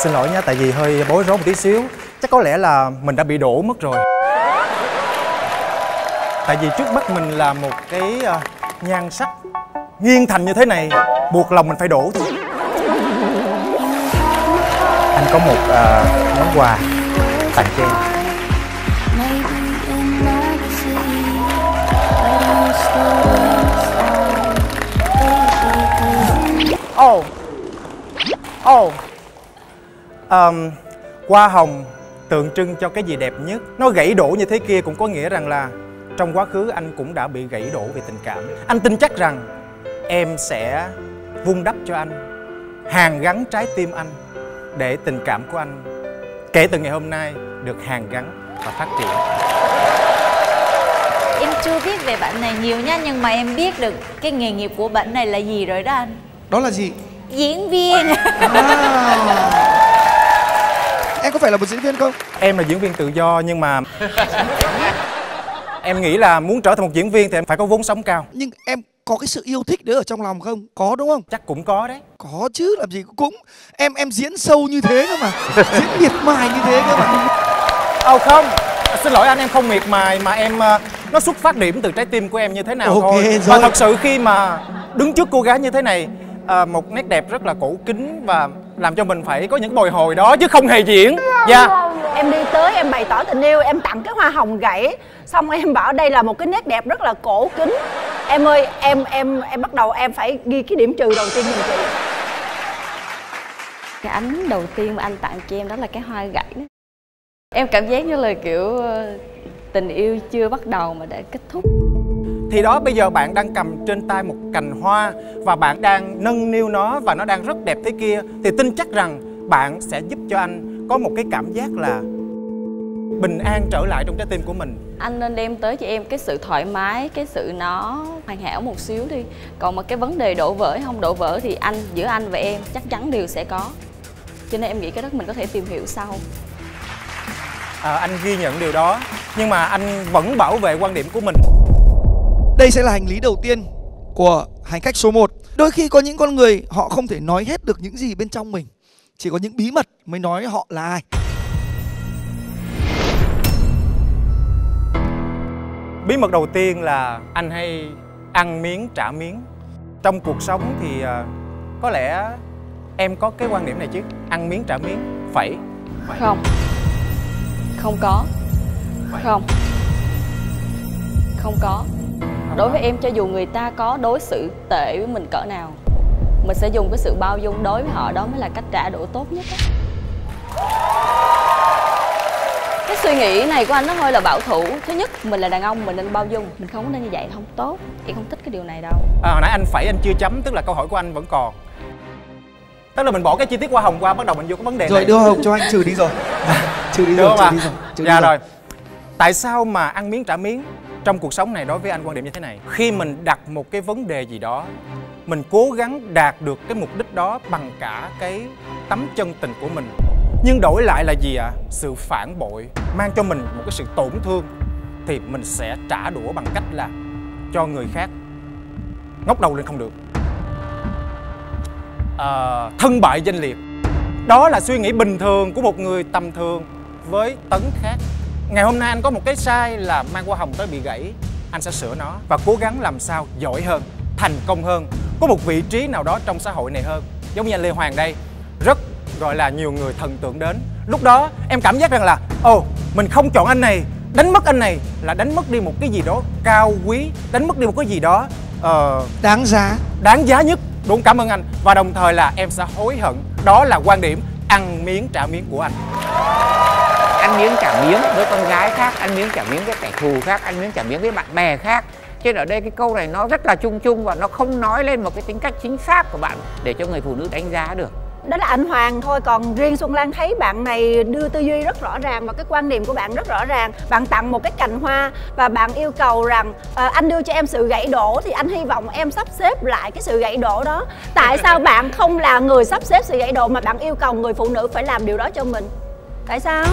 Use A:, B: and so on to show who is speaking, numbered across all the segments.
A: Xin lỗi nha, tại vì hơi bối rối một tí xíu. Chắc có lẽ là mình đã bị đổ mất rồi. Tại vì trước mắt mình là một cái nhan sắc nghiêng thành như thế này, buộc lòng mình phải đổ thôi. Anh có một món quà tặng cho em. Hoa hồng tượng trưng cho cái gì đẹp nhất. Nó gãy đổ như thế kia cũng có nghĩa rằng là trong quá khứ anh cũng đã bị gãy đổ về tình cảm. Anh tin chắc rằng em sẽ vun đắp cho anh, hàn gắn trái tim anh, để tình cảm của anh kể từ ngày hôm nay được hàn gắn và phát triển.
B: Em chưa biết về bạn này nhiều nha, nhưng mà em biết được cái nghề nghiệp của bạn này là gì rồi đó anh.
C: Đó là gì?
B: Diễn viên.
C: Em có phải là một diễn viên không?
A: Em là diễn viên tự do, nhưng mà em nghĩ là muốn trở thành một diễn viên thì em phải có vốn sống cao.
C: Nhưng em có cái sự yêu thích đấy ở trong lòng không? Có đúng không?
A: Chắc cũng có đấy.
C: Có chứ, làm gì cũng. Em diễn sâu như thế cơ mà. Diễn miệt mài như thế cơ mà.
A: Không, xin lỗi anh, em không miệt mài mà em nó xuất phát điểm từ trái tim của em như thế nào thôi.
C: Rồi.
A: Và thật sự khi mà đứng trước cô gái như thế này, một nét đẹp rất là cổ kính và làm cho mình phải có những bồi hồi đó chứ không hề diễn. Dạ.
D: Em đi tới em bày tỏ tình yêu, em tặng cái hoa hồng gãy, xong em bảo đây là một cái nét đẹp rất là cổ kính. Em ơi, em bắt đầu em phải ghi cái điểm trừ đầu tiên giùm chị.
E: Cái ánh đầu tiên mà anh tặng cho em đó là cái hoa gãy đó. Em cảm giác như là kiểu tình yêu chưa bắt đầu mà đã kết thúc.
A: Thì đó, bây giờ bạn đang cầm trên tay một cành hoa và bạn đang nâng niu nó và nó đang rất đẹp thế kia, thì tin chắc rằng bạn sẽ giúp cho anh có một cái cảm giác là bình an trở lại trong trái tim của mình.
E: Anh nên đem tới cho em cái sự thoải mái, cái sự nó hoàn hảo một xíu đi. Còn mà cái vấn đề đổ vỡ hay không đổ vỡ thì giữa anh và em chắc chắn đều sẽ có. Cho nên em nghĩ cái đó mình có thể tìm hiểu sau.
A: Anh ghi nhận điều đó, nhưng mà anh vẫn bảo vệ quan điểm của mình.
C: Đây sẽ là hành lý đầu tiên của hành khách số 1. Đôi khi có những con người họ không thể nói hết được những gì bên trong mình. Chỉ có những bí mật mới nói họ là ai.
A: Bí mật đầu tiên là anh hay ăn miếng trả miếng. Trong cuộc sống thì có lẽ em có cái quan điểm này chứ. Ăn miếng trả miếng. Phải.
E: Không. Không có. Không. Không có. Đối với em, cho dù người ta có đối xử tệ với mình cỡ nào, mình sẽ dùng cái sự bao dung đối với họ, đó mới là cách trả đũa tốt nhất đó. Cái suy nghĩ này của anh nó hơi là bảo thủ. Thứ nhất, mình là đàn ông, mình nên bao dung. Mình không nên như vậy, không tốt. Em không thích cái điều này đâu.
A: Hồi nãy anh phải, anh chưa chấm, tức là câu hỏi của anh vẫn còn. Tức là mình bỏ cái chi tiết hoa hồng qua, bắt đầu mình vô cái vấn đề
C: rồi
A: này.
C: Đưa hoa hồng cho anh, trừ đi rồi. Trừ đi rồi, trừ đi rồi.
A: Rồi. Tại sao mà ăn miếng trả miếng? Trong cuộc sống này đối với anh quan điểm như thế này. Khi mình đặt một cái vấn đề gì đó, mình cố gắng đạt được cái mục đích đó bằng cả cái tấm chân tình của mình, nhưng đổi lại là gì ạ? Sự phản bội mang cho mình một cái sự tổn thương, thì mình sẽ trả đũa bằng cách là cho người khác ngóc đầu lên không được, thân bại danh liệt. Đó là suy nghĩ bình thường của một người tầm thường với Tấn khác. Ngày hôm nay anh có một cái sai là mang hoa hồng tới bị gãy, anh sẽ sửa nó và cố gắng làm sao giỏi hơn, thành công hơn, có một vị trí nào đó trong xã hội này hơn. Giống như anh Lê Hoàng đây, rất gọi là nhiều người thần tượng đến. Lúc đó em cảm giác rằng là mình không chọn anh này, đánh mất anh này là đánh mất đi một cái gì đó cao quý, đánh mất đi một cái gì đó
C: đáng giá
A: nhất. Đúng, cảm ơn anh. Và đồng thời là em sẽ hối hận. Đó là quan điểm ăn miếng trả miếng của anh.
F: Ăn miếng trả miếng với con gái khác, ăn miếng trả miếng với kẻ thù khác, ăn miếng trả miếng với bạn bè khác. Cho nên ở đây cái câu này nó rất là chung chung và nó không nói lên một cái tính cách chính xác của bạn để cho người phụ nữ đánh giá được.
D: Đó là anh Hoàng thôi, còn riêng Xuân Lan thấy bạn này đưa tư duy rất rõ ràng và cái quan điểm của bạn rất rõ ràng. Bạn tặng một cái cành hoa và bạn yêu cầu rằng anh đưa cho em sự gãy đổ thì anh hy vọng em sắp xếp lại cái sự gãy đổ đó. Tại sao bạn không là người sắp xếp sự gãy đổ mà bạn yêu cầu người phụ nữ phải làm điều đó cho mình? Tại sao?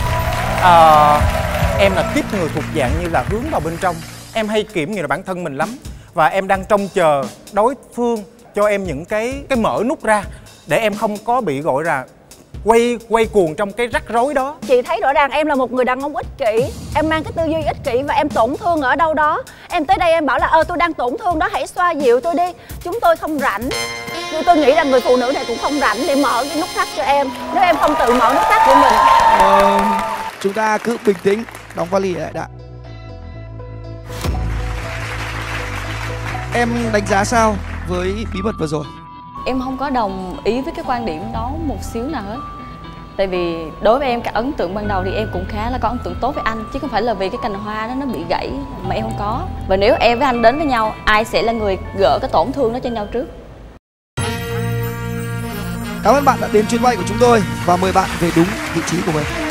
A: Em là tiếp người thuộc dạng như là hướng vào bên trong. Em hay kiểm nghiệm bản thân mình lắm. Và em đang trông chờ đối phương cho em những cái mở nút ra để em không có bị gọi là quay cuồng trong cái rắc rối đó.
D: Chị thấy rõ ràng em là một người đàn ông ích kỷ. Em mang cái tư duy ích kỷ và em tổn thương ở đâu đó. Em tới đây em bảo là tôi đang tổn thương đó, hãy xoa dịu tôi đi. Chúng tôi không rảnh. Nhưng tôi nghĩ rằng người phụ nữ này cũng không rảnh để mở cái nút thắt cho em, nếu em không tự mở nút thắt của mình.
C: Chúng ta cứ bình tĩnh, đóng vali lại đã. Em đánh giá sao với bí mật vừa rồi?
E: Em không có đồng ý với cái quan điểm đó một xíu nào hết. Tại vì đối với em, cái ấn tượng ban đầu thì em cũng khá là có ấn tượng tốt với anh, chứ không phải là vì cái cành hoa đó nó bị gãy mà em không có. Và nếu em với anh đến với nhau, ai sẽ là người gỡ cái tổn thương đó cho nhau trước?
C: Cảm ơn bạn đã đến chuyến bay của chúng tôi và mời bạn về đúng vị trí của mình.